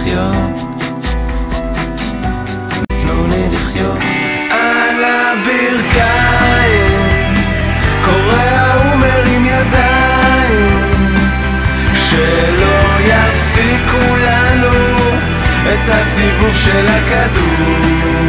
לחיות, תנו לי לחיות. על הברכיים קורע ומרים ידיים, שלא יפסיקו לנו את הסיבוב של הכדור.